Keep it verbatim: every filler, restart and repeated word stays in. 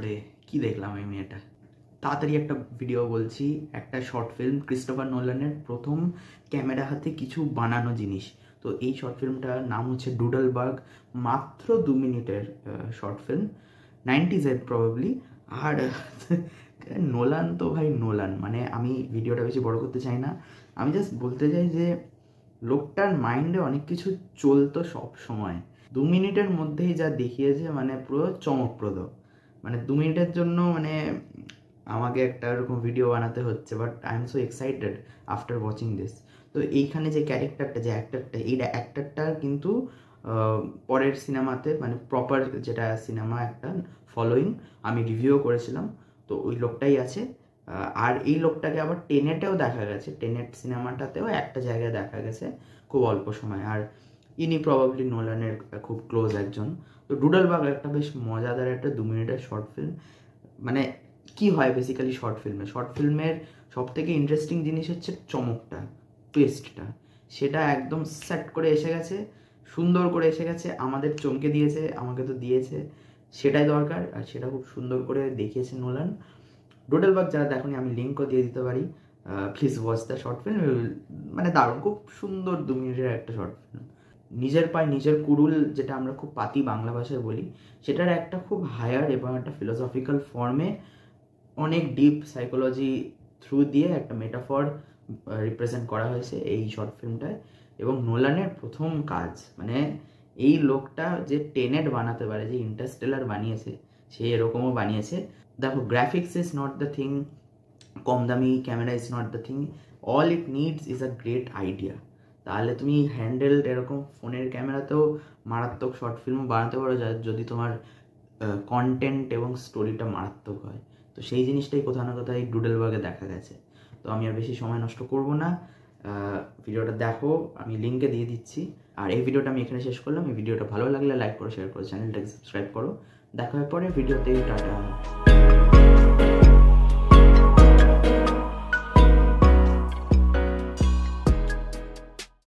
বাপরে কি দেখলাম আমি এটা। তাড়াতাড়ি একটা ভিডিও বলছি, একটা শর্ট ফিল্ম ক্রিস্টোফার নোলানের প্রথম ক্যামেরা হাতে কিছু বানানো জিনিস। তো এই শর্ট ফিল্মটার নাম হচ্ছে ডুডলবার্গ, মাত্র দু মিনিটের শর্ট ফিল্ম, নাইনটিজের প্রবাবলি। আর নোলান তো ভাই নোলান, মানে আমি ভিডিওটা বেশি বড় করতে চাই না, আমি জাস্ট বলতে চাই যে লোকটার মাইন্ডে অনেক কিছু চলতো সব সময়। দু মিনিটের মধ্যেই যা দেখিয়েছে মানে পুরো চমকপ্রদ। মানে দু মিনিটের জন্য মানে আমাকে একটা এরকম ভিডিও বানাতে হচ্ছে, but I am so excited after watching this. তো এইখানে যে ক্যারেক্টারটা, যে অ্যাক্টারটা, এই অ্যাক্টারটা কিন্তু পরের সিনেমাতে মানে প্রপার যেটা সিনেমা একটা ফলোয়িং আমি রিভিউ করেছিলাম, তো ওই লোকটাই আছে। আর এই লোকটাকে আবার টেনেটেও দেখা গেছে, টেনেট সিনেমাটাতেও একটা জায়গায় দেখা গেছে খুব অল্প সময়। আর ইনি প্রবাবলি নোলানের খুব ক্লোজ একজন। তো ডুডলবার্গ একটা বেশ মজাদার একটা দু মিনিটের শর্ট ফিল্ম। মানে কি হয় বেসিক্যালি শর্ট ফিল্মে, শর্ট ফিল্মের সব থেকে ইন্টারেস্টিং জিনিস হচ্ছে চমকটা, টুইস্টটা। সেটা একদম সেট করে এসে গেছে, সুন্দর করে এসে গেছে, আমাদের চমকে দিয়েছে, আমাকে তো দিয়েছে, সেটাই দরকার। আর সেটা খুব সুন্দর করে দেখিয়েছে নোলান। ডুডলবার্গ যারা দেখোনি আমি লিঙ্কও দিয়ে দিতে পারি, please watch the short film. মানে দারুণ, খুব সুন্দর দু মিনিটের একটা শর্ট ফিল্ম। নিজের পায়ে নিজের কুড়ুল, যেটা আমরা খুব পাতি বাংলা ভাষায় বলি, সেটার একটা খুব হায়ার এবং একটা ফিলোসফিক্যাল ফর্মে অনেক ডিপ সাইকোলজি থ্রু দিয়ে একটা মেটাফর রিপ্রেজেন্ট করা হয়েছে এই শর্ট ফিল্মটায়। এবং নোলানের প্রথম কাজ, মানে এই লোকটা যে টেনেট বানাতে পারে, যে ইন্টারস্টেলার বানিয়েছে, সে এরকমও বানিয়েছে। দেখো, graphics is not the thing, কম দামি camera is not the thing, all it needs is a great idea. তাহলে তুমি হ্যান্ডেল এরকম ফোনের ক্যামেরাতেও মারাত্মক শর্ট ফিল্ম বানাতে পারো, যদি তোমার কন্টেন্ট এবং স্টোরিটা মারাত্মক হয়। তো সেই জিনিসটাই কোথাও না কোথাও এই ডুডলবার্গে দেখা গেছে। তো আমি আর বেশি সময় নষ্ট করব না, ভিডিওটা দেখো, আমি লিঙ্কে দিয়ে দিচ্ছি। আর এই ভিডিওটা আমি এখানে শেষ করলাম। এই ভিডিওটা ভালো লাগলে লাইক করো, শেয়ার করো, চ্যানেলটাকে সাবস্ক্রাইব করো। দেখা হয় পরে ভিডিওতে, টাটা।